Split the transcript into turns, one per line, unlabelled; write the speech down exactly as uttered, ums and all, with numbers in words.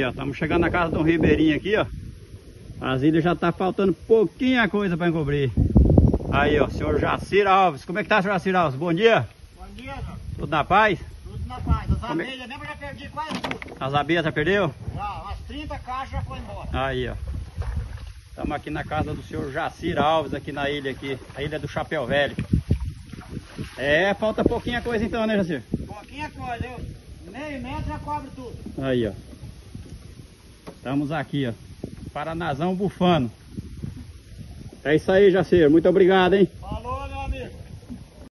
Aí, ó, estamos chegando na casa do Ribeirinho aqui, ó. As ilhas já tá faltando pouquinha coisa para encobrir. Aí, ó, senhor Jacir Alves. Como é que tá, senhor Jacir Alves? Bom dia.
Bom dia, João.
Tudo na paz?
Tudo na paz. As
Como é?
abelhas mesmo eu já perdi quase tudo.
As abelhas já perdeu?
Já, umas trinta caixas já foi embora.
Aí, ó. Estamos aqui na casa do senhor Jacir Alves, aqui na ilha aqui. A ilha do Chapéu Velho. É, falta pouquinha coisa então, né, Jacir?
Pouquinha coisa, eu meio metro já cobre tudo.
Aí, ó. Estamos aqui, ó. Paranazão bufando. É isso aí, Jacir. Muito obrigado, hein?